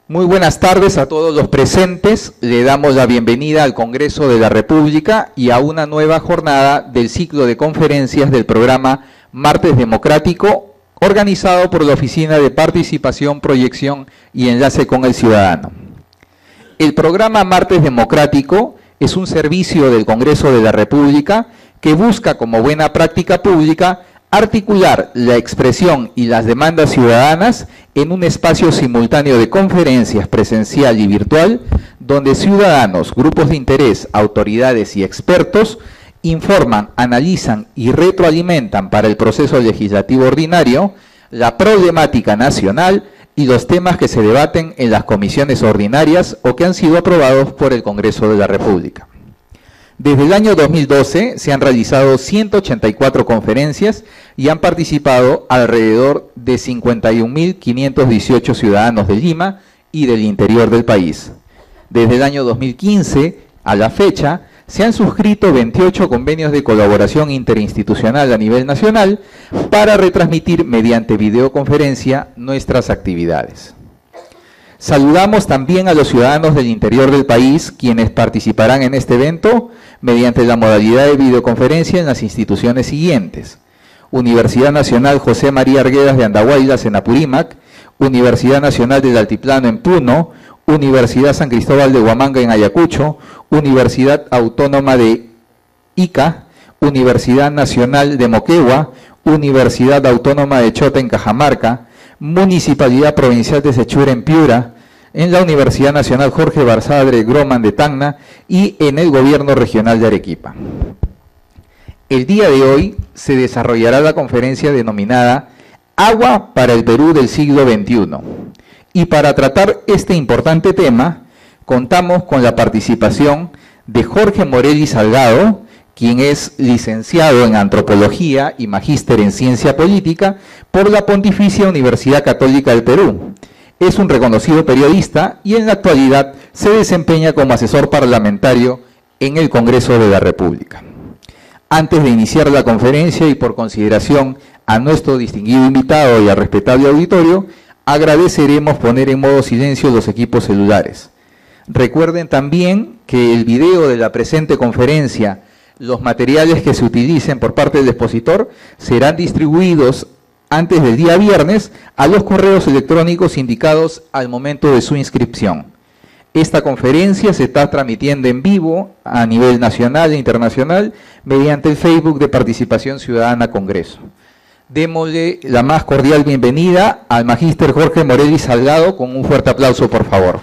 Muy buenas tardes a todos los presentes. Le damos la bienvenida al Congreso de la República y a una nueva jornada del ciclo de conferencias del programa Martes Democrático, organizado por la Oficina de Participación, Proyección y Enlace con el Ciudadano. El programa Martes Democrático es un servicio del Congreso de la República que busca, como buena práctica pública, articular la expresión y las demandas ciudadanas en un espacio simultáneo de conferencias presencial y virtual, donde ciudadanos, grupos de interés, autoridades y expertos informan, analizan y retroalimentan para el proceso legislativo ordinario la problemática nacional y los temas que se debaten en las comisiones ordinarias o que han sido aprobados por el Congreso de la República. Desde el año 2012 se han realizado 184 conferencias y han participado alrededor de 51.518 ciudadanos de Lima y del interior del país. Desde el año 2015 a la fecha se han suscrito 28 convenios de colaboración interinstitucional a nivel nacional para retransmitir mediante videoconferencia nuestras actividades. Saludamos también a los ciudadanos del interior del país, quienes participarán en este evento mediante la modalidad de videoconferencia en las instituciones siguientes: Universidad Nacional José María Arguedas de Andahuaylas en Apurímac, Universidad Nacional del Altiplano en Puno, Universidad San Cristóbal de Huamanga en Ayacucho, Universidad Autónoma de Ica, Universidad Nacional de Moquegua, Universidad Autónoma de Chota en Cajamarca, Municipalidad Provincial de Sechura en Piura, en la Universidad Nacional Jorge Basadre Groman de Tacna y en el Gobierno Regional de Arequipa. El día de hoy se desarrollará la conferencia denominada Agua para el Perú del siglo XXI. Y para tratar este importante tema, contamos con la participación de Jorge Morelli Salgado, quien es licenciado en Antropología y magíster en Ciencia Política por la Pontificia Universidad Católica del Perú. Es un reconocido periodista y en la actualidad se desempeña como asesor parlamentario en el Congreso de la República. Antes de iniciar la conferencia y por consideración a nuestro distinguido invitado y al respetable auditorio, agradeceremos poner en modo silencio los equipos celulares. Recuerden también que el video de la presente conferencia, los materiales que se utilicen por parte del expositor serán distribuidos antes del día viernes a los correos electrónicos indicados al momento de su inscripción. Esta conferencia se está transmitiendo en vivo a nivel nacional e internacional mediante el Facebook de Participación Ciudadana Congreso. Démosle la más cordial bienvenida al magíster Jorge Morelli Salgado con un fuerte aplauso, por favor.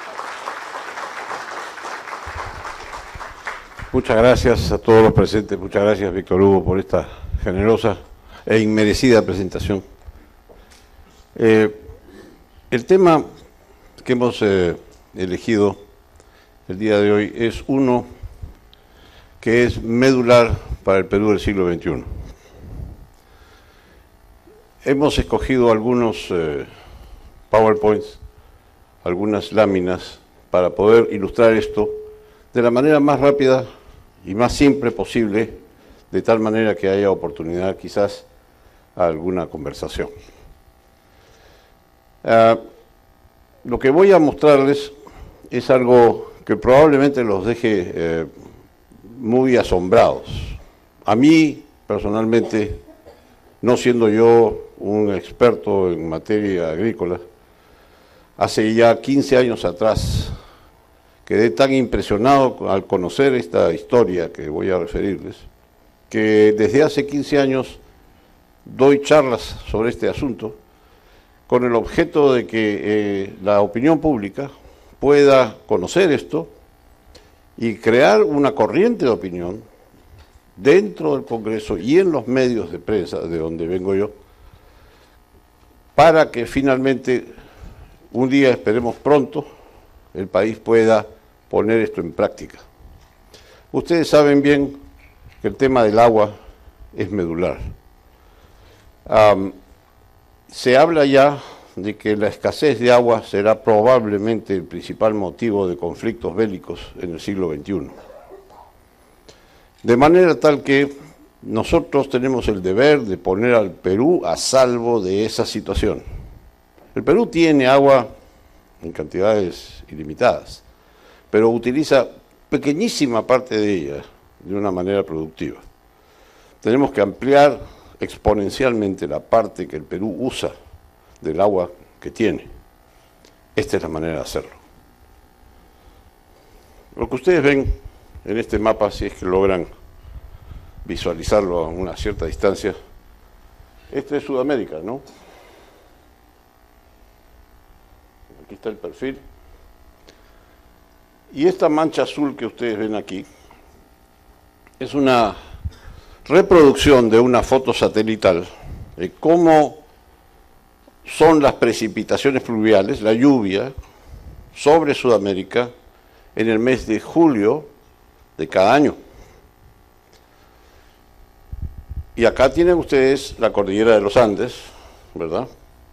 Muchas gracias a todos los presentes, muchas gracias Víctor Hugo por esta generosa e inmerecida presentación. El tema que hemos elegido el día de hoy es uno que es medular para el Perú del siglo XXI. Hemos escogido algunos PowerPoints, algunas láminas para poder ilustrar esto de la manera más rápida y más simple posible, de tal manera que haya oportunidad quizás a alguna conversación. Lo que voy a mostrarles es algo que probablemente los deje muy asombrados. A mí, personalmente, no siendo yo un experto en materia agrícola, hace ya 15 años atrás quedé tan impresionado al conocer esta historia que voy a referirles, que desde hace 15 años doy charlas sobre este asunto con el objeto de que la opinión pública pueda conocer esto y crear una corriente de opinión dentro del Congreso y en los medios de prensa de donde vengo yo, para que finalmente un día, esperemos pronto, el país pueda poner esto en práctica. Ustedes saben bien que el tema del agua es medular. Se habla ya de que la escasez de agua será probablemente el principal motivo de conflictos bélicos en el siglo XXI. De manera tal que nosotros tenemos el deber de poner al Perú a salvo de esa situación. El Perú tiene agua en cantidades ilimitadas, pero utiliza pequeñísima parte de ella de una manera productiva. Tenemos que ampliar exponencialmente la parte que el Perú usa del agua que tiene. Esta es la manera de hacerlo. Lo que ustedes ven en este mapa, si es que logran visualizarlo a una cierta distancia, este es Sudamérica, ¿no? Aquí está el perfil. Y esta mancha azul que ustedes ven aquí es una reproducción de una foto satelital de cómo son las precipitaciones pluviales, la lluvia, sobre Sudamérica en el mes de julio de cada año. Y acá tienen ustedes la cordillera de los Andes, ¿verdad?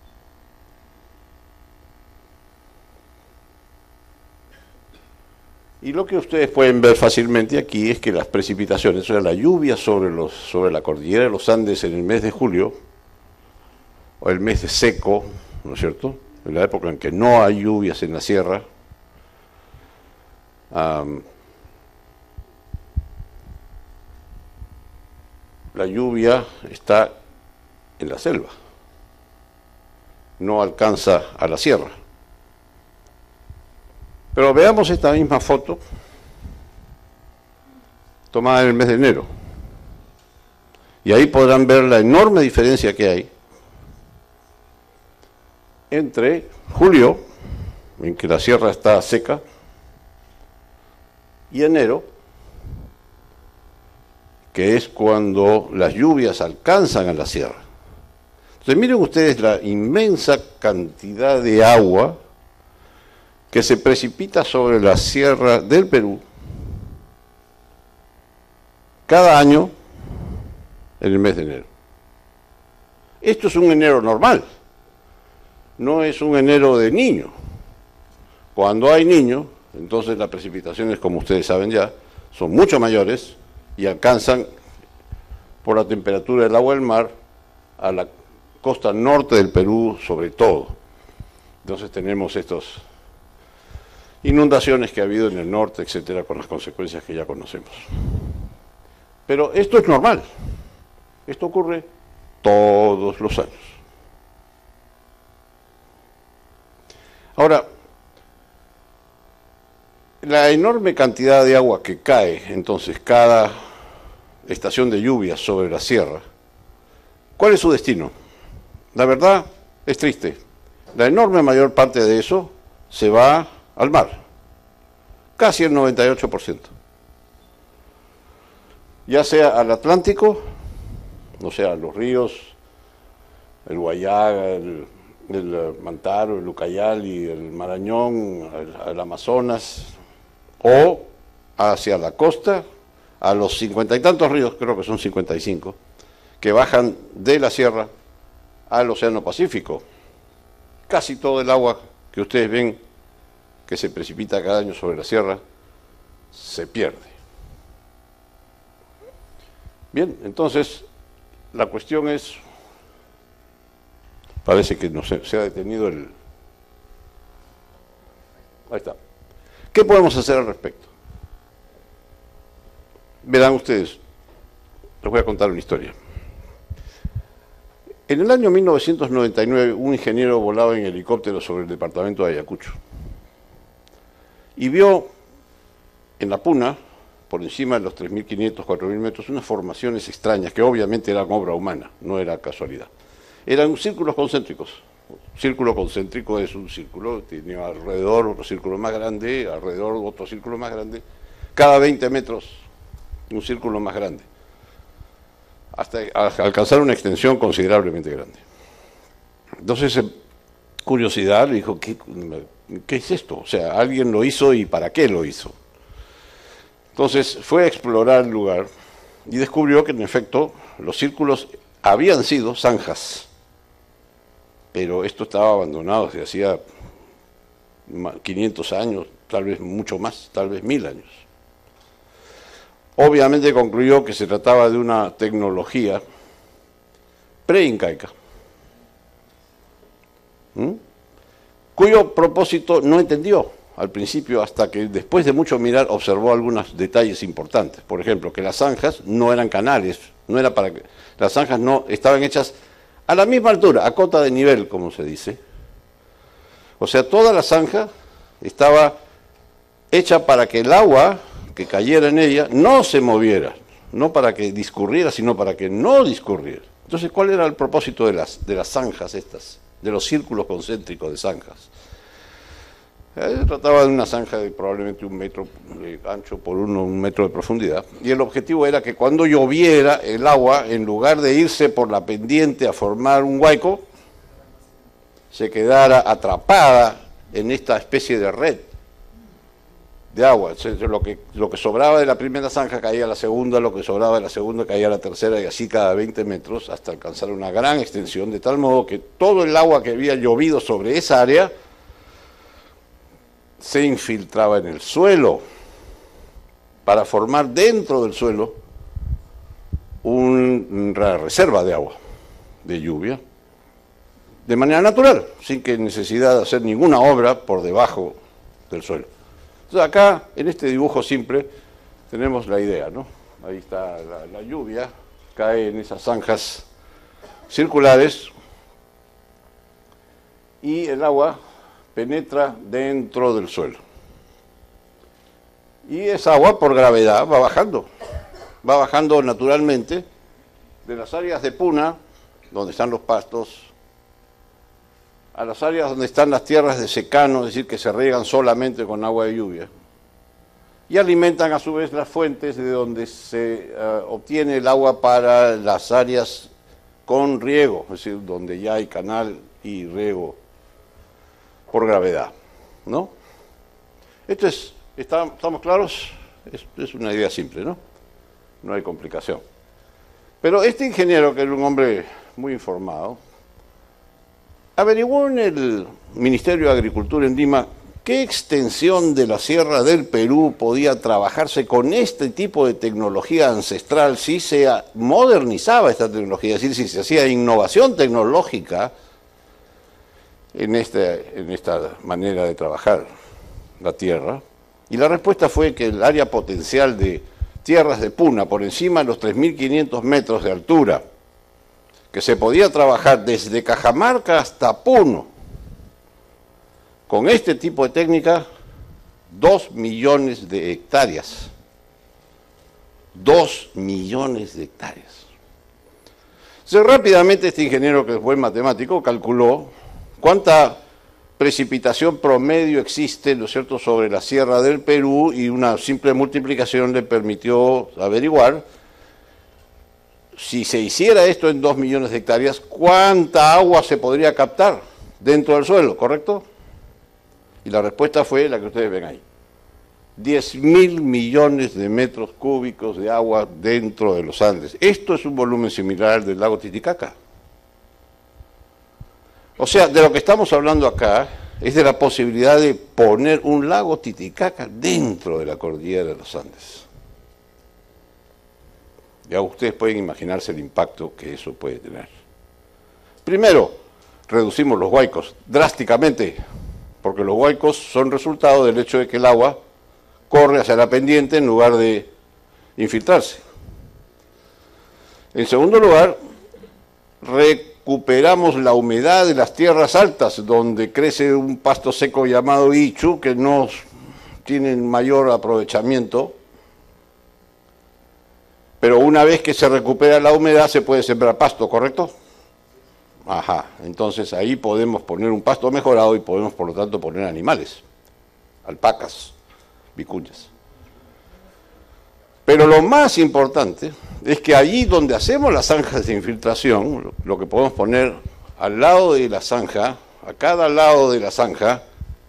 Y lo que ustedes pueden ver fácilmente aquí es que las precipitaciones, o sea, la lluvia sobre la cordillera de los Andes en el mes de julio, o el mes de seco, ¿no es cierto?, en la época en que no hay lluvias en la sierra, la lluvia está en la selva, no alcanza a la sierra. Pero veamos esta misma foto tomada en el mes de enero. Y ahí podrán ver la enorme diferencia que hay entre julio, en que la sierra está seca, y enero, que es cuando las lluvias alcanzan a la sierra. Entonces miren ustedes la inmensa cantidad de agua que se precipita sobre la sierra del Perú cada año en el mes de enero. Esto es un enero normal, no es un enero de niño. Cuando hay niño, entonces las precipitaciones, como ustedes saben ya, son mucho mayores y alcanzan, por la temperatura del agua del mar, a la costa norte del Perú sobre todo. Entonces tenemos estas inundaciones que ha habido en el norte, etcétera, con las consecuencias que ya conocemos. Pero esto es normal. Esto ocurre todos los años. Ahora, la enorme cantidad de agua que cae, entonces, cada estación de lluvia sobre la sierra, ¿cuál es su destino? La verdad es triste. La enorme mayor parte de eso se va al mar, casi el 98%. Ya sea al Atlántico, o sea, los ríos, el Guayaga, el Mantaro, el Ucayali, el Marañón, el Amazonas, o hacia la costa, a los 50 y tantos ríos, creo que son 55, que bajan de la sierra al Océano Pacífico. Casi todo el agua que ustedes ven que se precipita cada año sobre la sierra se pierde. Bien, entonces la cuestión es, parece que no se ha detenido el... Ahí está. ¿Qué podemos hacer al respecto? Verán ustedes, les voy a contar una historia. En el año 1999, un ingeniero volaba en helicóptero sobre el departamento de Ayacucho y vio en la Puna, por encima de los 3.500, 4.000 metros, unas formaciones extrañas que obviamente eran obra humana, no era casualidad. Eran círculos concéntricos. Círculo concéntrico es un círculo, tiene alrededor otro círculo más grande, alrededor otro círculo más grande, cada 20 metros un círculo más grande, hasta alcanzar una extensión considerablemente grande. Entonces, curiosidad, le dijo, ¿qué es esto? O sea, alguien lo hizo y ¿para qué lo hizo? Entonces fue a explorar el lugar y descubrió que en efecto los círculos habían sido zanjas, pero esto estaba abandonado desde hacía 500 años, tal vez mucho más, tal vez 1000 años. Obviamente concluyó que se trataba de una tecnología pre-incaica, cuyo propósito no entendió al principio, hasta que después de mucho mirar observó algunos detalles importantes. Por ejemplo, que las zanjas no eran canales, no era para que las zanjas no estaban hechas a la misma altura, a cota de nivel, como se dice. O sea, toda la zanja estaba hecha para que el agua que cayera en ella no se moviera, no para que discurriera, sino para que no discurriera. Entonces, ¿cuál era el propósito de las zanjas estas, de los círculos concéntricos de zanjas? Se trataba de una zanja de probablemente 1 metro de ancho por 1 metro de profundidad, y el objetivo era que cuando lloviera el agua, en lugar de irse por la pendiente a formar un huaico, se quedara atrapada en esta especie de red de agua. Lo que sobraba de la primera zanja caía a la segunda, lo que sobraba de la segunda caía a la tercera, y así cada 20 metros hasta alcanzar una gran extensión, de tal modo que todo el agua que había llovido sobre esa área se infiltraba en el suelo para formar dentro del suelo una reserva de agua, de lluvia, de manera natural, sin que necesidad de hacer ninguna obra por debajo del suelo. Entonces acá, en este dibujo simple, tenemos la idea, ¿no? Ahí está la lluvia, cae en esas zanjas circulares y el agua penetra dentro del suelo. Y esa agua, por gravedad, va bajando naturalmente de las áreas de puna, donde están los pastos, a las áreas donde están las tierras de secano, es decir, que se riegan solamente con agua de lluvia, y alimentan a su vez las fuentes de donde se obtiene el agua para las áreas con riego, es decir, donde ya hay canal y riego por gravedad, ¿no? ¿Estamos claros? Es una idea simple, ¿no? No hay complicación. Pero este ingeniero, que era un hombre muy informado, averiguó en el Ministerio de Agricultura en Lima qué extensión de la Sierra del Perú podía trabajarse con este tipo de tecnología ancestral si se modernizaba esta tecnología, es decir, si se hacía innovación tecnológica en esta manera de trabajar la tierra. Y la respuesta fue que el área potencial de tierras de puna por encima de los 3.500 metros de altura, que se podía trabajar desde Cajamarca hasta Puno, con este tipo de técnica, 2 millones de hectáreas. 2 millones de hectáreas. Entonces, rápidamente este ingeniero, que es buen matemático, calculó cuánta precipitación promedio existe, ¿no es cierto?, sobre la Sierra del Perú, y una simple multiplicación le permitió averiguar, si se hiciera esto en 2 millones de hectáreas, cuánta agua se podría captar dentro del suelo, ¿correcto? Y la respuesta fue la que ustedes ven ahí. 10.000 millones de metros cúbicos de agua dentro de los Andes. Esto es un volumen similar al del lago Titicaca. O sea, de lo que estamos hablando acá es de la posibilidad de poner un lago Titicaca dentro de la cordillera de los Andes. Ya ustedes pueden imaginarse el impacto que eso puede tener. Primero, reducimos los huaicos drásticamente, porque los huaicos son resultado del hecho de que el agua corre hacia la pendiente en lugar de infiltrarse. En segundo lugar, recuperamos la humedad de las tierras altas, donde crece un pasto seco llamado ichu, que no tiene mayor aprovechamiento, pero una vez que se recupera la humedad se puede sembrar pasto, ¿correcto? Ajá, entonces ahí podemos poner un pasto mejorado y podemos por lo tanto poner animales, alpacas, vicuñas. Pero lo más importante es que allí donde hacemos las zanjas de infiltración, lo que podemos poner al lado de la zanja, a cada lado de la zanja,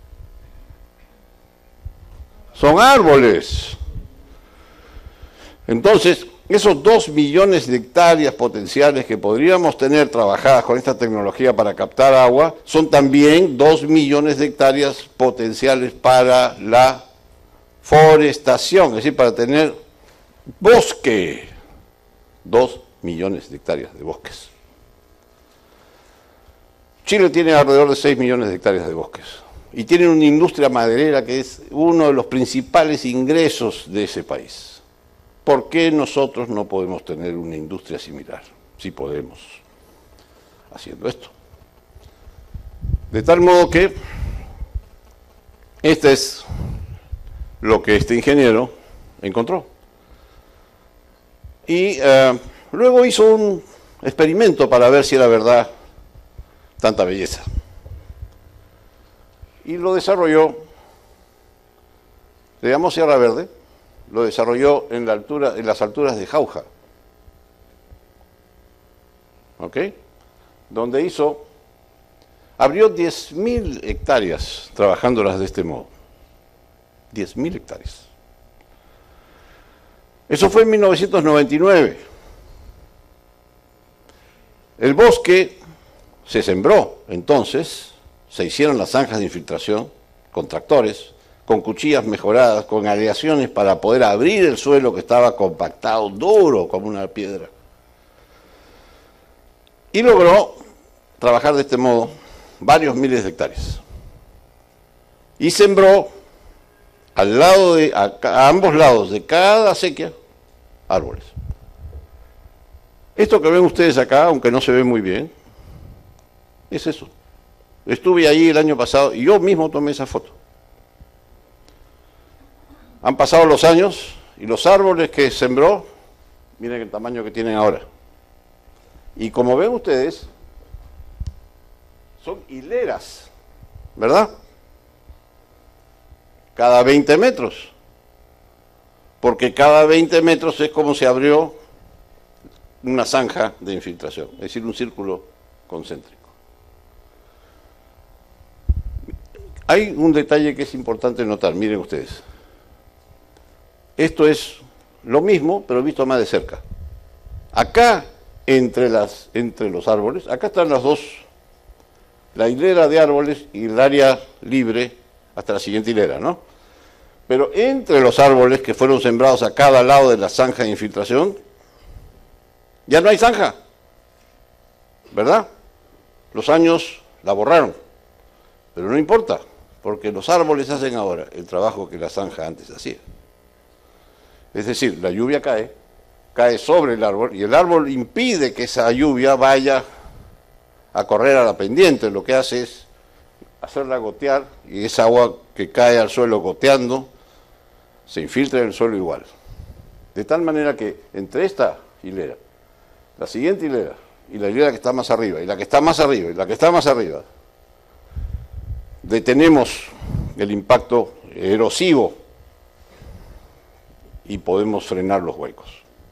son árboles. Entonces, esos 2 millones de hectáreas potenciales que podríamos tener trabajadas con esta tecnología para captar agua, son también 2 millones de hectáreas potenciales para la forestación, es decir, para tener bosque. 2 millones de hectáreas de bosques. Chile tiene alrededor de 6 millones de hectáreas de bosques y tiene una industria maderera que es uno de los principales ingresos de ese país. ¿Por qué nosotros no podemos tener una industria similar? Sí podemos, haciendo esto. De tal modo que este es lo que este ingeniero encontró. Y luego hizo un experimento para ver si era verdad tanta belleza. Y lo desarrolló, le llamó Sierra Verde, lo desarrolló en las alturas de Jauja. ¿Ok? Donde abrió 10.000 hectáreas trabajándolas de este modo. 10.000 hectáreas. Eso fue en 1999. El bosque se sembró, entonces, se hicieron las zanjas de infiltración con tractores, con cuchillas mejoradas, con aleaciones para poder abrir el suelo que estaba compactado, duro como una piedra. Y logró trabajar de este modo varios miles de hectáreas. Y sembró a ambos lados de cada acequia árboles. Esto que ven ustedes acá, aunque no se ve muy bien, es eso. Estuve allí el año pasado y yo mismo tomé esa foto. Han pasado los años y los árboles que sembró, miren el tamaño que tienen ahora. Y como ven ustedes, son hileras, ¿verdad? Cada 20 metros. Porque cada 20 metros es como se abrió una zanja de infiltración, es decir, un círculo concéntrico. Hay un detalle que es importante notar, miren ustedes. Esto es lo mismo, pero visto más de cerca. Acá, entre los árboles, acá están las dos, la hilera de árboles y el área libre hasta la siguiente hilera, ¿no? Pero entre los árboles que fueron sembrados a cada lado de la zanja de infiltración, ya no hay zanja, ¿verdad? Los años la borraron, pero no importa, porque los árboles hacen ahora el trabajo que la zanja antes hacía. Es decir, la lluvia cae sobre el árbol y el árbol impide que esa lluvia vaya a correr a la pendiente. Lo que hace es hacerla gotear y esa agua que cae al suelo goteando se infiltra en el suelo igual. De tal manera que entre esta hilera, la siguiente hilera y la hilera que está más arriba y la que está más arriba y la que está más arriba, detenemos el impacto erosivo y podemos frenar los huecos.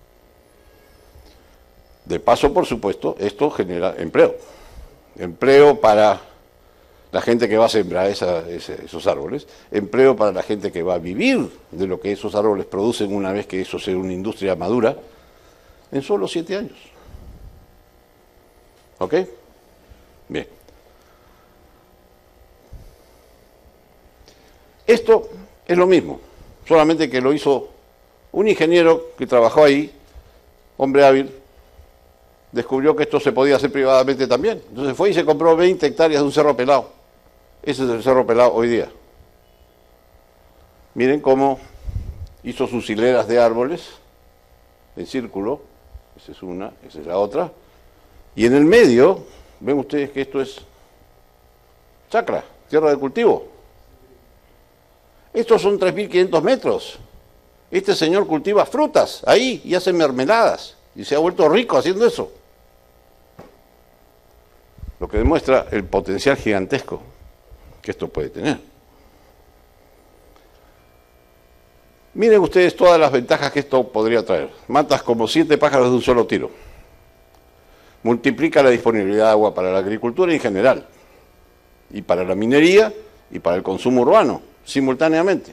De paso, por supuesto, esto genera empleo. Empleo para la gente que va a sembrar esos árboles, empleo para la gente que va a vivir de lo que esos árboles producen una vez que eso sea una industria madura, en solo 7 años. ¿Ok? Bien. Esto es lo mismo, solamente que lo hizo un ingeniero que trabajó ahí, hombre hábil, descubrió que esto se podía hacer privadamente también. Entonces fue y se compró 20 hectáreas de un cerro pelado. Ese es el cerro pelado hoy día. Miren cómo hizo sus hileras de árboles en círculo. Esa es una, esa es la otra. Y en el medio, ven ustedes que esto es chacra, tierra de cultivo. Estos son 3.500 metros. Este señor cultiva frutas ahí y hace mermeladas. Y se ha vuelto rico haciendo eso. Lo que demuestra el potencial gigantesco que esto puede tener. Miren ustedes todas las ventajas que esto podría traer. Matas como 7 pájaros de un solo tiro. Multiplica la disponibilidad de agua para la agricultura en general, y para la minería y para el consumo urbano, simultáneamente.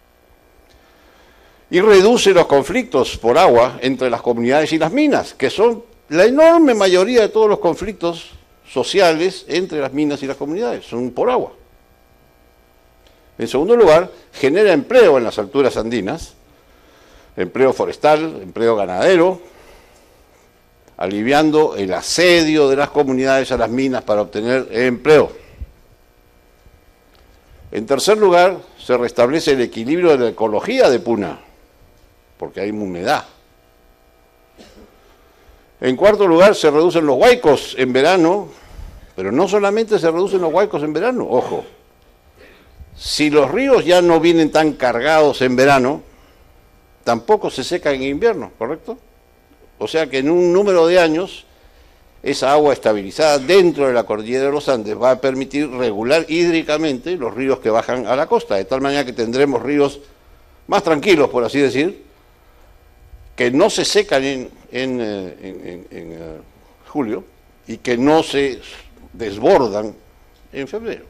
Y reduce los conflictos por agua entre las comunidades y las minas, que son la enorme mayoría de todos los conflictos sociales entre las minas y las comunidades, son por agua. En segundo lugar, genera empleo en las alturas andinas, empleo forestal, empleo ganadero, aliviando el asedio de las comunidades a las minas para obtener empleo. En tercer lugar, se restablece el equilibrio de la ecología de Puna, porque hay humedad. En cuarto lugar, se reducen los huaicos en verano, pero no solamente se reducen los huaicos en verano, ojo. Si los ríos ya no vienen tan cargados en verano, tampoco se secan en invierno, ¿correcto? O sea que en un número de años, esa agua estabilizada dentro de la cordillera de los Andes va a permitir regular hídricamente los ríos que bajan a la costa, de tal manera que tendremos ríos más tranquilos, por así decir, que no se secan en julio y que no se desbordan en febrero.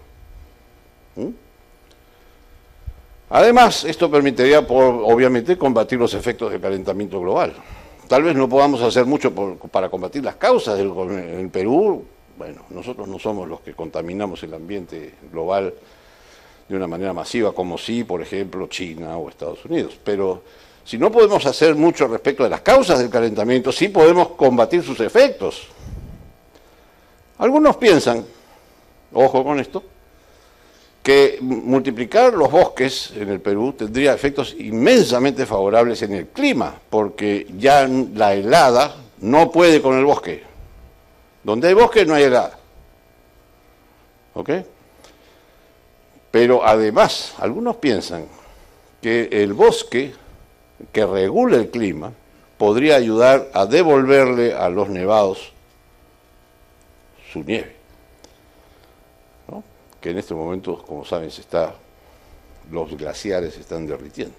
Además, esto permitiría, obviamente, combatir los efectos del calentamiento global. Tal vez no podamos hacer mucho para combatir las causas en el Perú. Bueno, nosotros no somos los que contaminamos el ambiente global de una manera masiva, como sí, por ejemplo, China o Estados Unidos. Pero si no podemos hacer mucho respecto de las causas del calentamiento, sí podemos combatir sus efectos. Algunos piensan, ojo con esto, que multiplicar los bosques en el Perú tendría efectos inmensamente favorables en el clima, porque ya la helada no puede con el bosque. Donde hay bosque no hay helada. ¿Ok? Pero además, algunos piensan que el bosque que regula el clima podría ayudar a devolverle a los nevados su nieve, ¿no? Que en este momento, como saben, los glaciares se están derritiendo.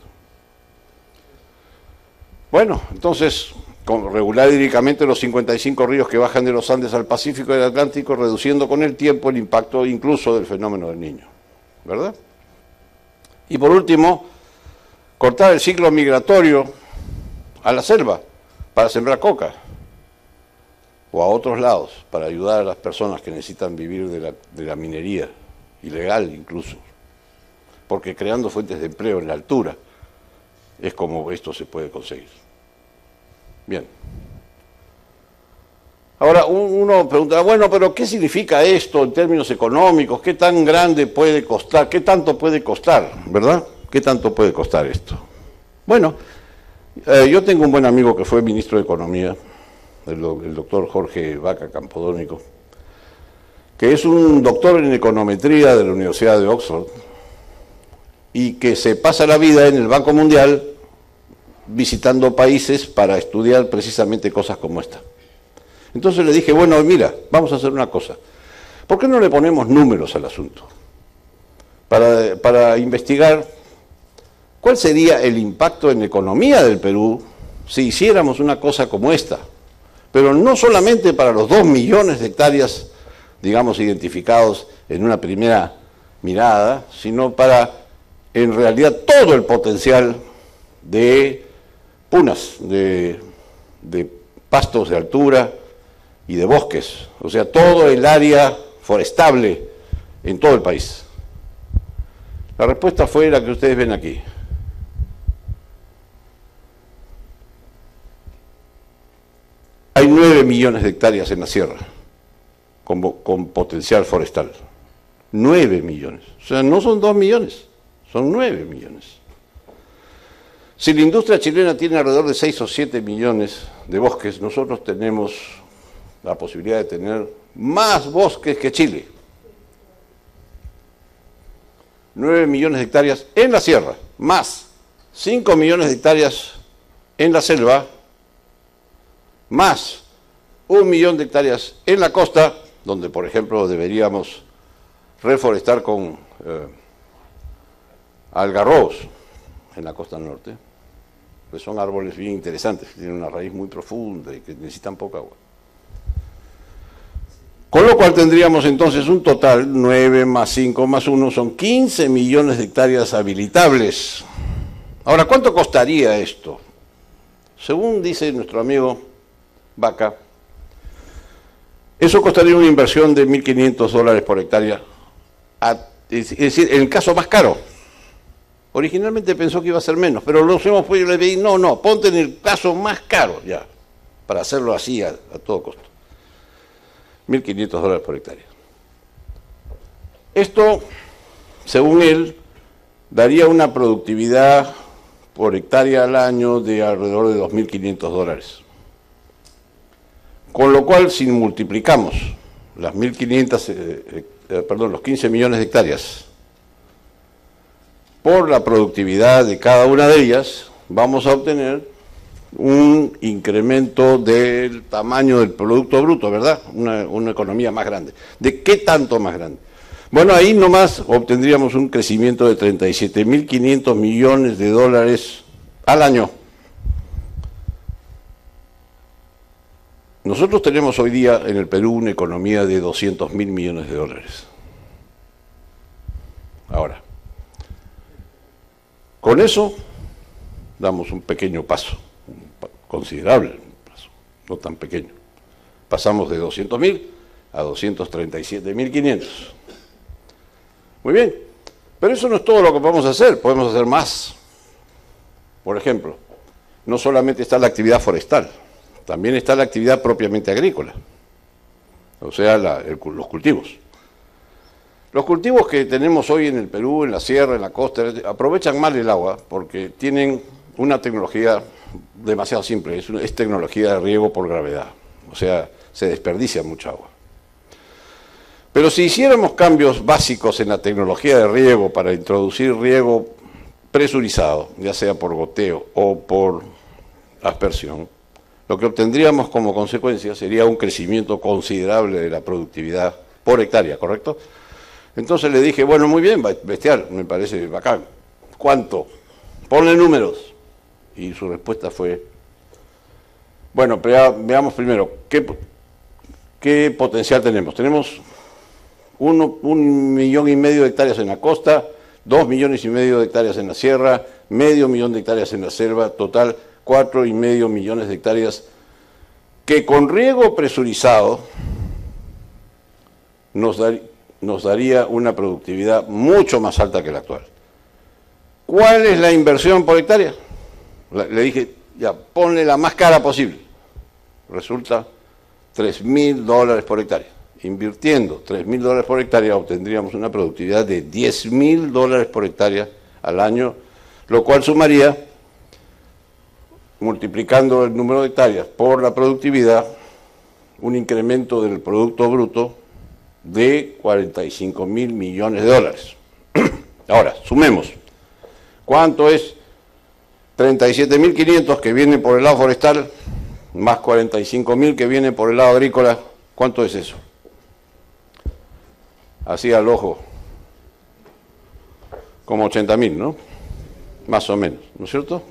Bueno, entonces, regular hídricamente los 55 ríos que bajan de los Andes al Pacífico y al Atlántico, reduciendo con el tiempo el impacto incluso del fenómeno del Niño, ¿verdad? Y por último, cortar el ciclo migratorio a la selva para sembrar coca, o a otros lados, para ayudar a las personas que necesitan vivir de la minería, ilegal incluso, porque creando fuentes de empleo en la altura es como esto se puede conseguir. Bien. Ahora uno pregunta, bueno, pero ¿qué significa esto en términos económicos? ¿Qué tan grande puede costar? ¿Qué tanto puede costar? ¿Verdad? ¿Qué tanto puede costar esto? Bueno, yo tengo un buen amigo que fue ministro de Economía, el doctor Jorge Vaca Campodónico, que es un doctor en econometría de la Universidad de Oxford y que se pasa la vida en el Banco Mundial visitando países para estudiar precisamente cosas como esta. Entonces le dije, bueno, mira, vamos a hacer una cosa. ¿Por qué no le ponemos números al asunto? Para investigar cuál sería el impacto en la economía del Perú si hiciéramos una cosa como esta. Pero no solamente para los 2 millones de hectáreas, digamos, identificados en una primera mirada, sino para, en realidad, todo el potencial de punas, de pastos de altura y de bosques, o sea, todo el área forestable en todo el país. La respuesta fue la que ustedes ven aquí. Hay 9 millones de hectáreas en la sierra con potencial forestal. 9 millones. O sea, no son 2 millones, son 9 millones. Si la industria chilena tiene alrededor de 6 o 7 millones de bosques, nosotros tenemos la posibilidad de tener más bosques que Chile. 9 millones de hectáreas en la sierra, más 5 millones de hectáreas en la selva, más 1 millón de hectáreas en la costa, donde por ejemplo deberíamos reforestar con algarrobos en la costa norte, pues son árboles bien interesantes, que tienen una raíz muy profunda y que necesitan poca agua. Con lo cual tendríamos entonces un total, 9 más 5 más 1, son 15 millones de hectáreas habilitables. Ahora, ¿cuánto costaría esto? Según dice nuestro amigo Vaca, eso costaría una inversión de $1.500 por hectárea, es decir, en el caso más caro. Originalmente pensó que iba a ser menos, pero los hemos podido decir, no, ponte en el caso más caro ya, para hacerlo así a todo costo. $1.500 por hectárea. Esto, según él, daría una productividad por hectárea al año de alrededor de $2.500. Con lo cual, si multiplicamos las 1.500, los 15 millones de hectáreas por la productividad de cada una de ellas, vamos a obtener un incremento del tamaño del Producto Bruto, ¿verdad? Una economía más grande. ¿De qué tanto más grande? Bueno, ahí nomás obtendríamos un crecimiento de 37.500 millones de dólares al año. Nosotros tenemos hoy día en el Perú una economía de 200.000 millones de dólares. Ahora, con eso damos un pequeño paso, considerable paso, no tan pequeño. Pasamos de 200.000 a 237.500. Muy bien, pero eso no es todo lo que podemos hacer más. Por ejemplo, no solamente está la actividad forestal, también está la actividad propiamente agrícola, o sea, los cultivos. Los cultivos que tenemos hoy en el Perú, en la sierra, en la costa, aprovechan mal el agua porque tienen una tecnología demasiado simple, es tecnología de riego por gravedad, o sea, se desperdicia mucha agua. Pero si hiciéramos cambios básicos en la tecnología de riego para introducir riego presurizado, ya sea por goteo o por aspersión, lo que obtendríamos como consecuencia sería un crecimiento considerable de la productividad por hectárea, ¿correcto? Entonces le dije, bueno, muy bien, bestial, me parece bacán. ¿Cuánto? Ponle números. Y su respuesta fue, bueno, pero veamos primero, ¿qué potencial tenemos? Tenemos 1,5 millones de hectáreas en la costa, 2,5 millones de hectáreas en la sierra, 0,5 millones de hectáreas en la selva, total 4,5 millones de hectáreas que con riego presurizado nos daría una productividad mucho más alta que la actual. ¿Cuál es la inversión por hectárea? Le dije, ya, ponle la más cara posible. Resulta $3.000 por hectárea. Invirtiendo $3.000 por hectárea obtendríamos una productividad de $10.000 por hectárea al año, lo cual sumaría, multiplicando el número de hectáreas por la productividad, un incremento del Producto Bruto de $45.000 millones. Ahora, sumemos. ¿Cuánto es 37.500 que vienen por el lado forestal, más 45.000 que vienen por el lado agrícola? ¿Cuánto es eso? Así al ojo, como 80.000, ¿no? Más o menos, ¿no es cierto?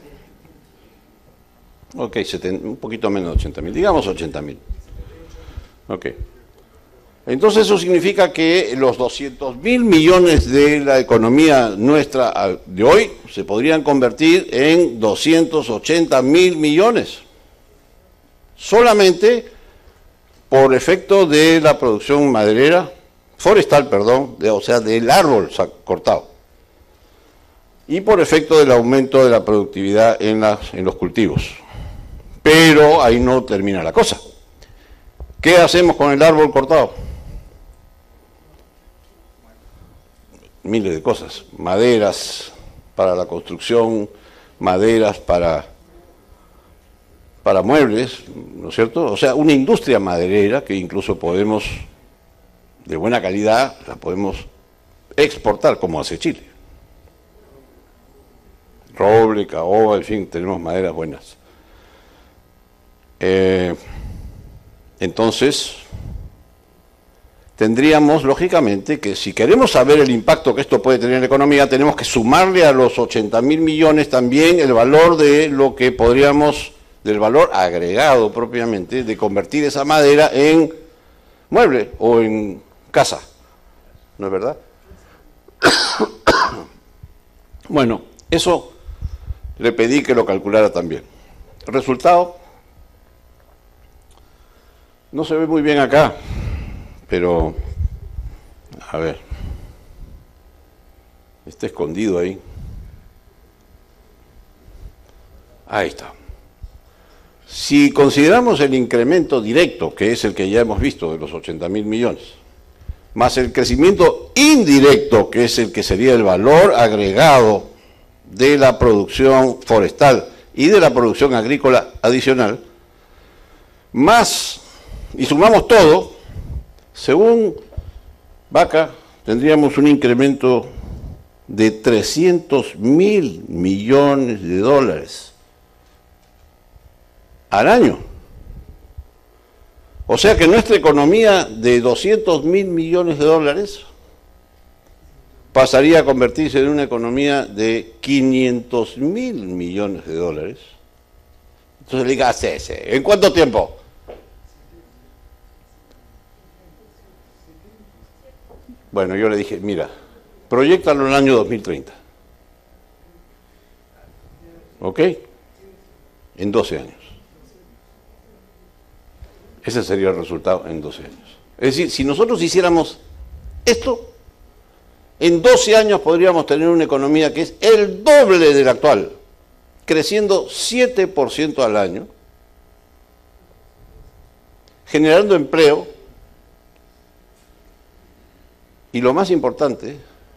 Ok, un poquito menos de 80.000, digamos 80.000. Ok. Entonces eso significa que los 200.000 millones de la economía nuestra de hoy se podrían convertir en 280.000 millones. Solamente por efecto de la producción maderera, forestal, perdón, o sea, del árbol cortado. Y por efecto del aumento de la productividad en los cultivos. Pero ahí no termina la cosa. ¿Qué hacemos con el árbol cortado? Miles de cosas. Maderas para la construcción, maderas para muebles, ¿no es cierto? O sea, una industria maderera que incluso podemos, de buena calidad, la podemos exportar como hace Chile. Roble, caoba, en fin, tenemos maderas buenas. Entonces, tendríamos, lógicamente, que si queremos saber el impacto que esto puede tener en la economía, tenemos que sumarle a los 80.000 millones también el valor de lo que podríamos, del valor agregado propiamente, de convertir esa madera en mueble o en casa. ¿No es verdad? Bueno, eso le pedí que lo calculara también. El resultado no se ve muy bien acá, pero a ver, está escondido ahí. Ahí está. Si consideramos el incremento directo, que es el que ya hemos visto de los 80.000 millones, más el crecimiento indirecto, que es el que sería el valor agregado de la producción forestal y de la producción agrícola adicional, más, y sumamos todo, según Vaca, tendríamos un incremento de 300.000 millones de dólares al año. O sea que nuestra economía de 200.000 millones de dólares pasaría a convertirse en una economía de 500.000 millones de dólares. Entonces le diga, ¿en cuánto tiempo? Bueno, yo le dije, mira, proyéctalo en el año 2030. ¿Ok? En 12 años. Ese sería el resultado en 12 años. Es decir, si nosotros hiciéramos esto, en 12 años podríamos tener una economía que es el doble de la actual, creciendo 7% al año, generando empleo, y lo más importante,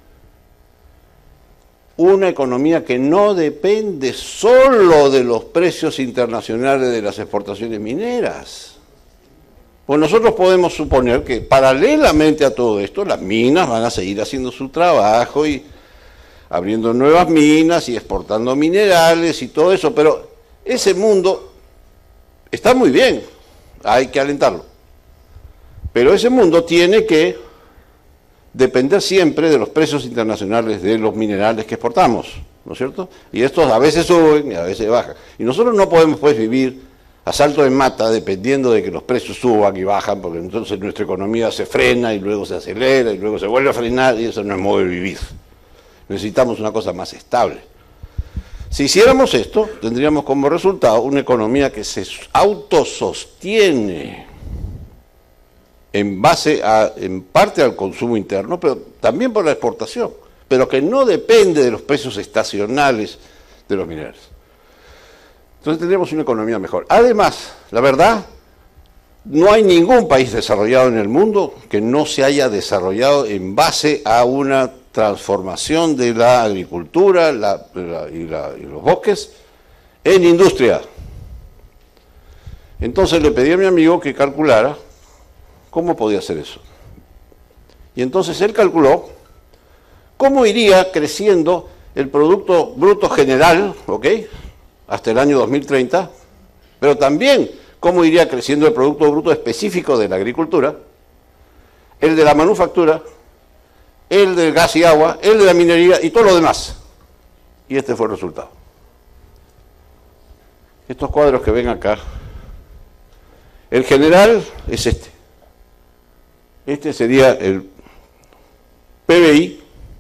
una economía que no depende solo de los precios internacionales de las exportaciones mineras. Pues nosotros podemos suponer que paralelamente a todo esto, las minas van a seguir haciendo su trabajo y abriendo nuevas minas y exportando minerales y todo eso, pero ese mundo está muy bien, hay que alentarlo. Pero ese mundo tiene que depender siempre de los precios internacionales de los minerales que exportamos, ¿no es cierto? Y estos a veces suben y a veces bajan. Y nosotros no podemos pues vivir a salto de mata dependiendo de que los precios suban y bajan, porque entonces nuestra economía se frena y luego se acelera y luego se vuelve a frenar y eso no es modo de vivir. Necesitamos una cosa más estable. Si hiciéramos esto, tendríamos como resultado una economía que se autosostiene en base a, en parte al consumo interno, pero también por la exportación, pero que no depende de los precios estacionales de los minerales. Entonces tendríamos una economía mejor. Además, la verdad, no hay ningún país desarrollado en el mundo que no se haya desarrollado en base a una transformación de la agricultura y los bosques en industria. Entonces le pedí a mi amigo que calculara cómo podía hacer eso. Y entonces él calculó cómo iría creciendo el Producto Bruto General, ¿ok?, hasta el año 2030, pero también cómo iría creciendo el Producto Bruto específico de la agricultura, el de la manufactura, el del gas y agua, el de la minería y todo lo demás. Y este fue el resultado. Estos cuadros que ven acá, el general es este. Este sería el PBI.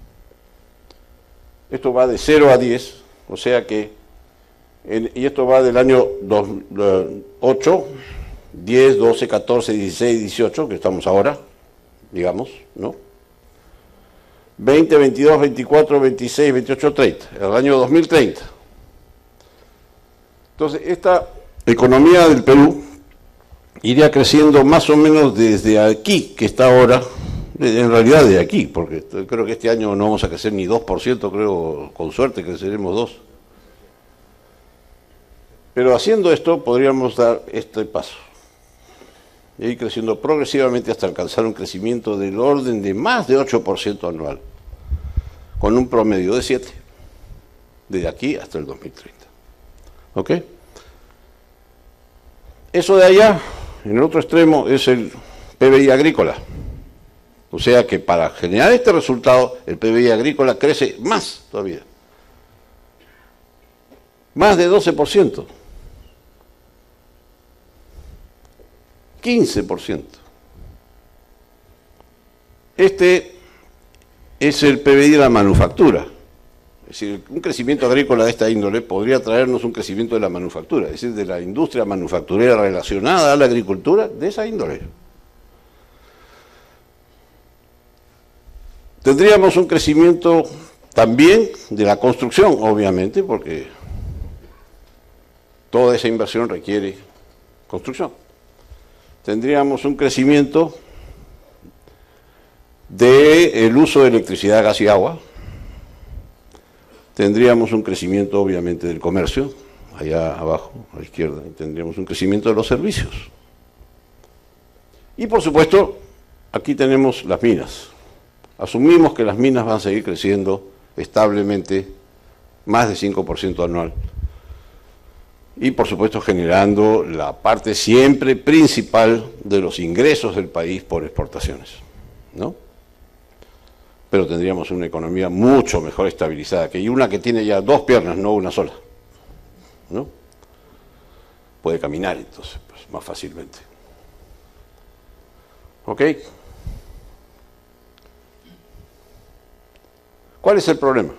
Esto va de 0 a 10, o sea que y esto va del año 8, 10, 12, 14, 16, 18, que estamos ahora, digamos, ¿no? 20, 22, 24, 26, 28, 30, el año 2030. Entonces, esta economía del Perú iría creciendo más o menos desde aquí, que está ahora, en realidad de aquí, porque creo que este año no vamos a crecer ni 2%, creo, con suerte creceremos 2%. Pero haciendo esto podríamos dar este paso y ir creciendo progresivamente hasta alcanzar un crecimiento del orden de más de 8% anual, con un promedio de 7, desde aquí hasta el 2030. ¿Ok? Eso de allá, en el otro extremo, es el PBI agrícola. O sea que para generar este resultado, el PBI agrícola crece más todavía. Más de 12%. 15%. Este es el PBI de la manufactura. Es decir, un crecimiento agrícola de esta índole podría traernos un crecimiento de la manufactura, es decir, de la industria manufacturera relacionada a la agricultura, de esa índole. Tendríamos un crecimiento también de la construcción, obviamente, porque toda esa inversión requiere construcción. Tendríamos un crecimiento del uso de electricidad, gas y agua. Tendríamos un crecimiento, obviamente, del comercio, allá abajo, a la izquierda, y tendríamos un crecimiento de los servicios. Y, por supuesto, aquí tenemos las minas. Asumimos que las minas van a seguir creciendo establemente más de 5% anual. Y, por supuesto, generando la parte siempre principal de los ingresos del país por exportaciones, ¿no? Pero tendríamos una economía mucho mejor estabilizada que una que tiene ya dos piernas, no una sola, ¿no? Puede caminar entonces, pues, más fácilmente. ¿Ok? ¿Cuál es el problema?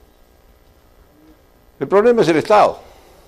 El problema es el Estado.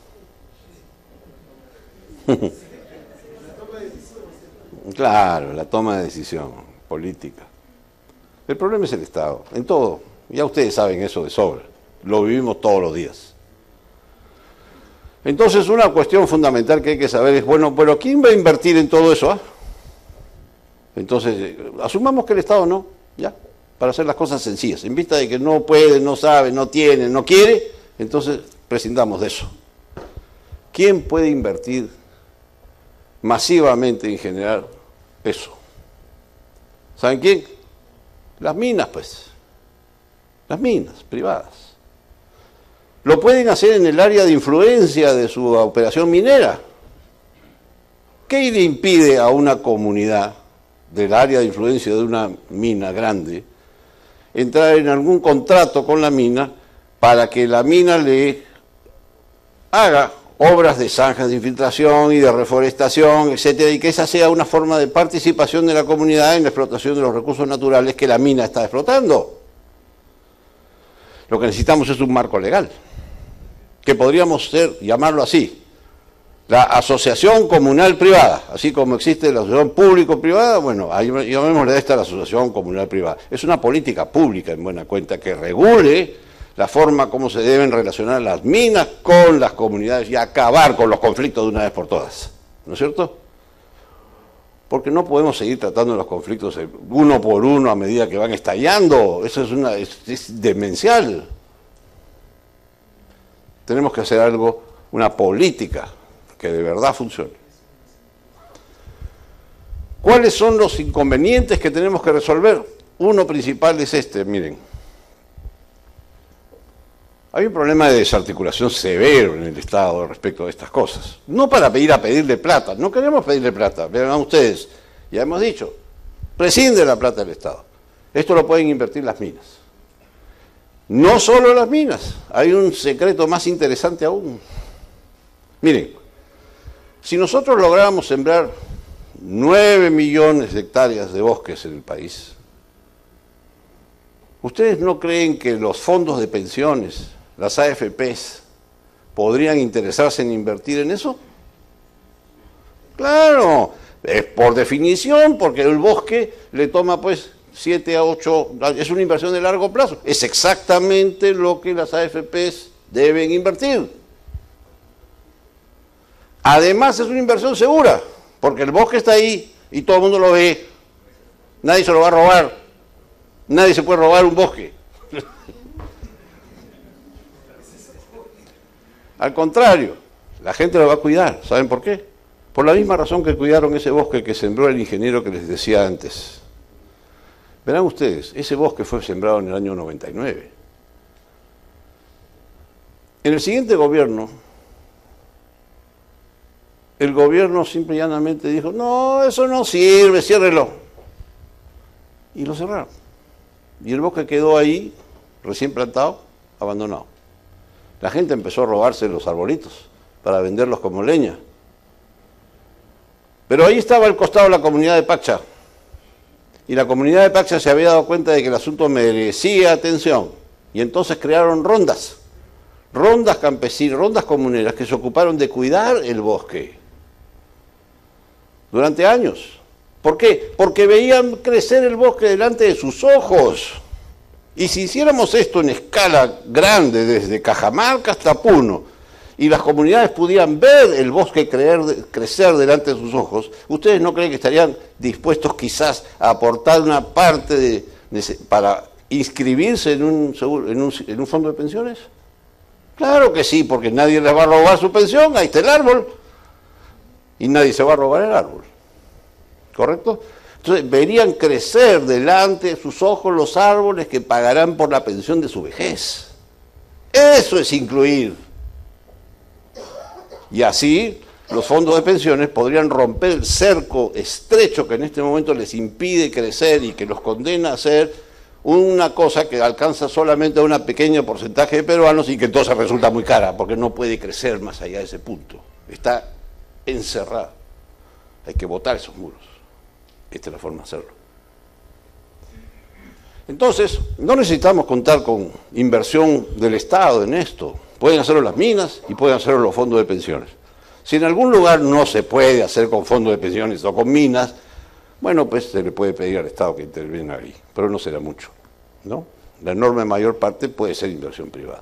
Claro, la toma de decisión política. El problema es el Estado, en todo. Ya ustedes saben eso de sobra. Lo vivimos todos los días. Entonces, una cuestión fundamental que hay que saber es, bueno, pero ¿quién va a invertir en todo eso? Entonces, asumamos que el Estado no, ya, para hacer las cosas sencillas. En vista de que no puede, no sabe, no tiene, no quiere, entonces prescindamos de eso. ¿Quién puede invertir masivamente en generar eso? ¿Saben quién? Las minas, pues. Las minas privadas. Lo pueden hacer en el área de influencia de su operación minera. ¿Qué le impide a una comunidad del área de influencia de una mina grande entrar en algún contrato con la mina para que la mina le haga obras de zanjas de infiltración y de reforestación, etcétera, y que esa sea una forma de participación de la comunidad en la explotación de los recursos naturales que la mina está explotando? Lo que necesitamos es un marco legal, que podríamos llamarlo así, la asociación comunal privada, así como existe la asociación público-privada, bueno, llamémosle a esta la asociación comunal privada. Es una política pública, en buena cuenta, que regule la forma como se deben relacionar las minas con las comunidades y acabar con los conflictos de una vez por todas, ¿no es cierto? Porque no podemos seguir tratando los conflictos uno por uno a medida que van estallando. Eso es demencial. Tenemos que hacer algo, una política que de verdad funcione. ¿Cuáles son los inconvenientes que tenemos que resolver? Uno principal es este, miren. Hay un problema de desarticulación severo en el Estado respecto a estas cosas. No para pedirle plata, no queremos pedirle plata. Vean ustedes, ya hemos dicho, prescinde la plata del Estado. Esto lo pueden invertir las minas. No solo las minas, hay un secreto más interesante aún. Miren, si nosotros lográramos sembrar 9 millones de hectáreas de bosques en el país, ¿ustedes no creen que los fondos de pensiones, las AFPs, podrían interesarse en invertir en eso? Claro, es por definición, porque el bosque le toma pues 7 a 8, es una inversión de largo plazo. Es exactamente lo que las AFPs deben invertir. Además es una inversión segura, porque el bosque está ahí y todo el mundo lo ve. Nadie se lo va a robar. Nadie se puede robar un bosque. Al contrario, la gente lo va a cuidar. ¿Saben por qué? Por la misma razón que cuidaron ese bosque que sembró el ingeniero que les decía antes. Verán ustedes, ese bosque fue sembrado en el año 99. En el siguiente gobierno, el gobierno simple y llanamente dijo, no, eso no sirve, ciérrelo. Y lo cerraron. Y el bosque quedó ahí, recién plantado, abandonado. La gente empezó a robarse los arbolitos para venderlos como leña. Pero ahí estaba al costado la comunidad de Pacha. Y la comunidad de Pacha se había dado cuenta de que el asunto merecía atención. Y entonces crearon rondas campesinas, rondas comuneras que se ocuparon de cuidar el bosque durante años. ¿Por qué? Porque veían crecer el bosque delante de sus ojos. Y si hiciéramos esto en escala grande, desde Cajamarca hasta Puno, y las comunidades pudieran ver el bosque crecer delante de sus ojos, ¿ustedes no creen que estarían dispuestos quizás a aportar una parte para inscribirse en un fondo de pensiones? Claro que sí, porque nadie les va a robar su pensión, ahí está el árbol, y nadie se va a robar el árbol, ¿correcto? Entonces verían crecer delante de sus ojos los árboles que pagarán por la pensión de su vejez. Eso es incluir. Y así los fondos de pensiones podrían romper el cerco estrecho que en este momento les impide crecer y que los condena a hacer una cosa que alcanza solamente a un pequeño porcentaje de peruanos y que entonces resulta muy cara porque no puede crecer más allá de ese punto. Está encerrada. Hay que botar esos muros. Esta es la forma de hacerlo. Entonces, no necesitamos contar con inversión del Estado en esto. Pueden hacerlo las minas y pueden hacerlo los fondos de pensiones. Si en algún lugar no se puede hacer con fondos de pensiones o con minas, bueno, pues se le puede pedir al Estado que intervenga ahí, pero no será mucho, ¿no? La enorme mayor parte puede ser inversión privada.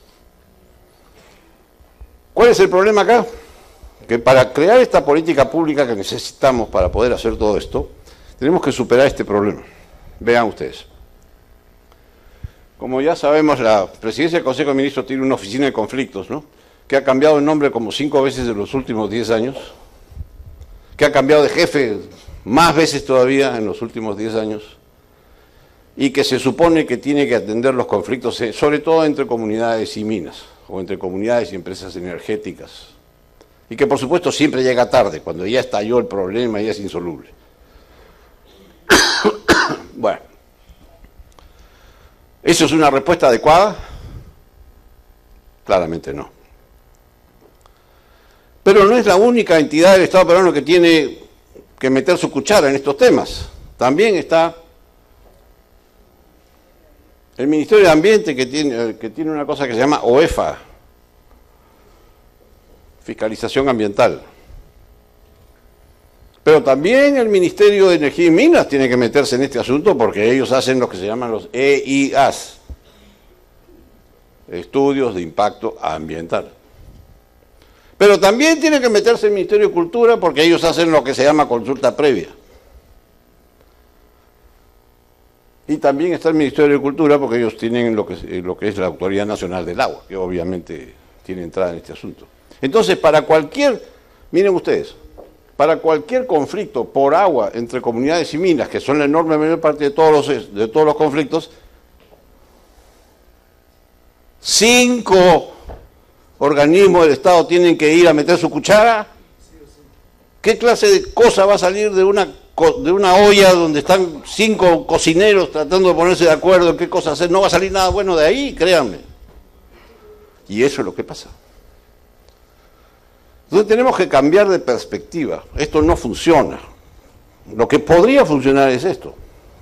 ¿Cuál es el problema acá? Que para crear esta política pública que necesitamos para poder hacer todo esto, tenemos que superar este problema. Vean ustedes. Como ya sabemos, la Presidencia del Consejo de Ministros tiene una oficina de conflictos, ¿no?, que ha cambiado de nombre como 5 veces en los últimos 10 años, que ha cambiado de jefe más veces todavía en los últimos 10 años, y que se supone que tiene que atender los conflictos, sobre todo entre comunidades y minas, o entre comunidades y empresas energéticas, y que por supuesto siempre llega tarde, cuando ya estalló el problema y ya es insoluble. Bueno, ¿eso es una respuesta adecuada? Claramente no. Pero no es la única entidad del Estado peruano que tiene que meter su cuchara en estos temas. También está el Ministerio de Ambiente, que tiene una cosa que se llama OEFA, Fiscalización Ambiental. Pero también el Ministerio de Energía y Minas tiene que meterse en este asunto porque ellos hacen lo que se llaman los EIAs, Estudios de Impacto Ambiental. Pero también tiene que meterse el Ministerio de Cultura porque ellos hacen lo que se llama consulta previa. Y también está el Ministerio de Cultura porque ellos tienen lo que es la Autoridad Nacional del Agua, que obviamente tiene entrada en este asunto. Entonces, miren ustedes, para cualquier conflicto por agua entre comunidades y minas, que son la enorme mayor parte de todos los conflictos, 5 organismos del Estado tienen que ir a meter su cuchara. ¿Qué clase de cosa va a salir de una olla donde están 5 cocineros tratando de ponerse de acuerdo en qué cosa hacer? No va a salir nada bueno de ahí, créanme. Y eso es lo que pasa. Entonces tenemos que cambiar de perspectiva. Esto no funciona. Lo que podría funcionar es esto.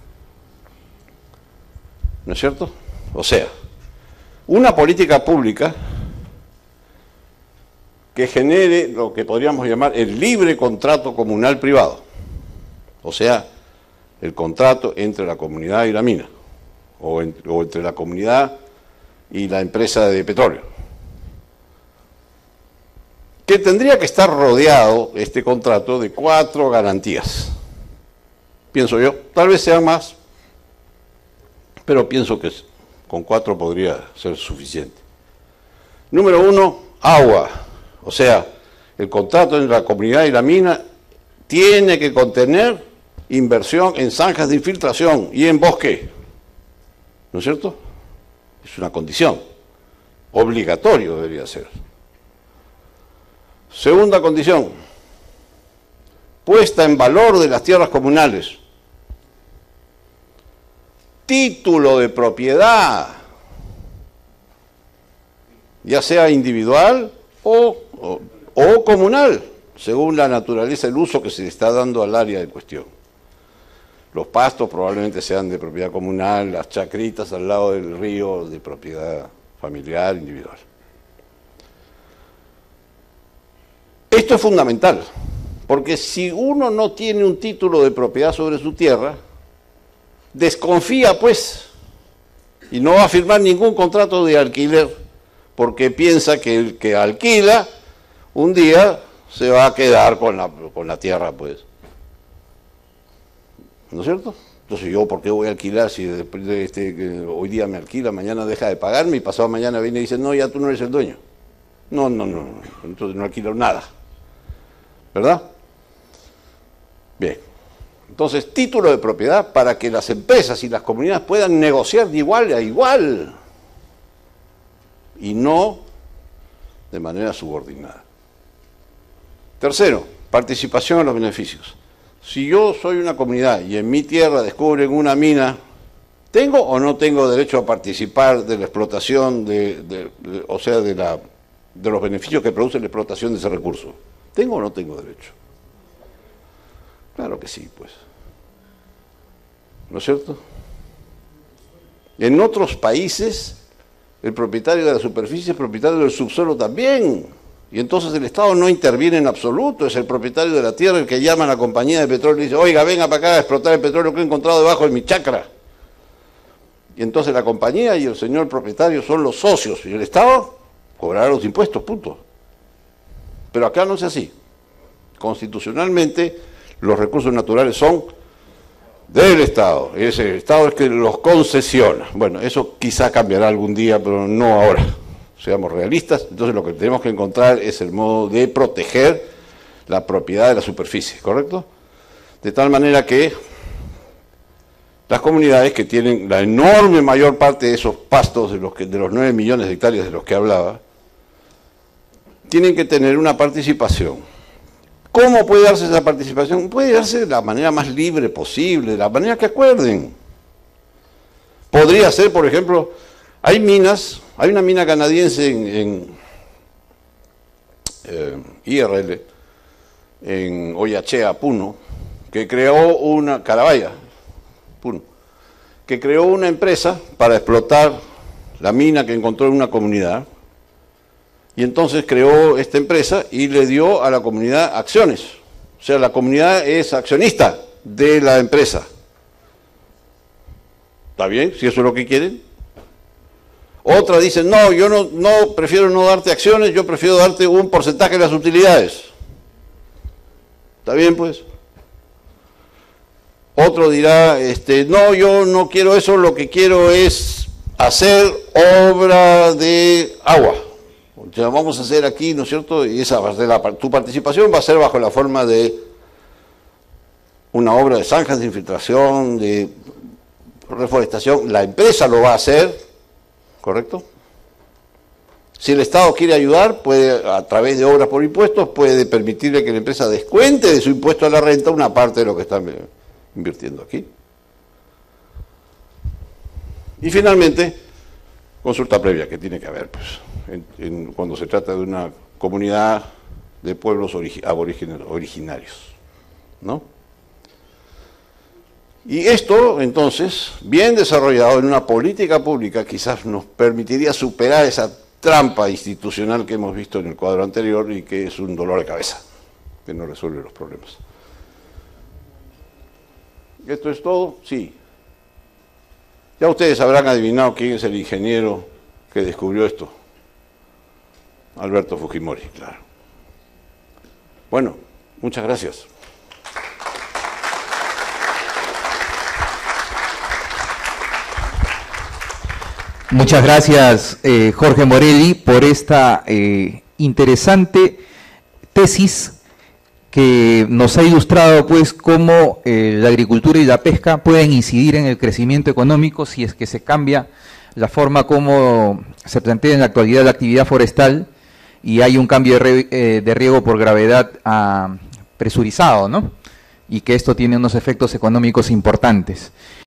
¿No es cierto? O sea, una política pública que genere lo que podríamos llamar el libre contrato comunal privado. O sea, el contrato entre la comunidad y la mina, o entre la comunidad y la empresa de petróleo. Que tendría que estar rodeado este contrato de 4 garantías. Pienso yo, tal vez sean más, pero pienso que con 4 podría ser suficiente. Número 1, agua. O sea, el contrato entre la comunidad y la mina tiene que contener inversión en zanjas de infiltración y en bosque. ¿No es cierto? Es una condición. Obligatorio debería ser. Segunda condición, puesta en valor de las tierras comunales. Título de propiedad, ya sea individual o comunal, según la naturaleza del uso que se le está dando al área de cuestión. Los pastos probablemente sean de propiedad comunal, las chacritas al lado del río de propiedad familiar, individual. Esto es fundamental, porque si uno no tiene un título de propiedad sobre su tierra, desconfía pues, y no va a firmar ningún contrato de alquiler, porque piensa que el que alquila un día se va a quedar con la tierra, pues. ¿No es cierto? Entonces yo, ¿por qué voy a alquilar si después de que hoy día me alquila, mañana deja de pagarme y pasado mañana viene y dice, no, ya tú no eres el dueño? No, entonces no alquilo nada. ¿Verdad? Bien. Entonces, título de propiedad para que las empresas y las comunidades puedan negociar de igual a igual y no de manera subordinada. Tercero, participación en los beneficios. Si yo soy una comunidad y en mi tierra descubren una mina, ¿tengo o no tengo derecho a participar de la explotación, de los beneficios que produce la explotación de ese recurso? ¿Tengo o no tengo derecho? Claro que sí, pues. ¿No es cierto? En otros países, el propietario de la superficie es propietario del subsuelo también. Y entonces el Estado no interviene en absoluto, es el propietario de la tierra el que llama a la compañía de petróleo y dice, oiga, venga para acá a explotar el petróleo que he encontrado debajo de mi chacra. Y entonces la compañía y el señor propietario son los socios y el Estado cobrará los impuestos, punto. Pero acá no es así. Constitucionalmente los recursos naturales son del Estado. Ese Estado es que los concesiona. Bueno, eso quizá cambiará algún día, pero no ahora. Seamos realistas, entonces lo que tenemos que encontrar es el modo de proteger la propiedad de la superficie, ¿correcto? De tal manera que las comunidades que tienen la enorme mayor parte de esos pastos, de los 9 millones de hectáreas de los que hablaba, tienen que tener una participación. ¿Cómo puede darse esa participación? Puede darse de la manera más libre posible, de la manera que acuerden. Podría ser, por ejemplo, hay una mina canadiense en IRL, en Oyachea, Puno, que creó una, Carabaya, Puno, que creó una empresa para explotar la mina que encontró en una comunidad, y entonces creó esta empresa y le dio a la comunidad acciones. O sea, la comunidad es accionista de la empresa. ¿Está bien? Si eso es lo que quieren. Otra dice, no, yo no prefiero no darte acciones, yo prefiero darte un porcentaje de las utilidades. ¿Está bien, pues? Otro dirá, no, yo no quiero eso, lo que quiero es hacer obra de agua. O sea, vamos a hacer aquí, ¿no es cierto? Y esa va a ser tu participación va a ser bajo la forma de una obra de zanjas de infiltración, de reforestación. La empresa lo va a hacer. ¿Correcto? Si el Estado quiere ayudar, puede, a través de obras por impuestos, puede permitirle que la empresa descuente de su impuesto a la renta una parte de lo que está invirtiendo aquí. Y finalmente, consulta previa que tiene que haber, pues, cuando se trata de una comunidad de pueblos aborígenes originarios, ¿no? Y esto, entonces, bien desarrollado en una política pública, quizás nos permitiría superar esa trampa institucional que hemos visto en el cuadro anterior y que es un dolor de cabeza, que no resuelve los problemas. ¿Esto es todo? Sí. Ya ustedes habrán adivinado quién es el ingeniero que descubrió esto. Alberto Fujimori, claro. Bueno, muchas gracias. Muchas gracias, Jorge Morelli, por esta interesante tesis que nos ha ilustrado, pues, cómo la agricultura y la pesca pueden incidir en el crecimiento económico si es que se cambia la forma como se plantea en la actualidad la actividad forestal y hay un cambio de riego por gravedad presurizado, ¿no? Y que esto tiene unos efectos económicos importantes.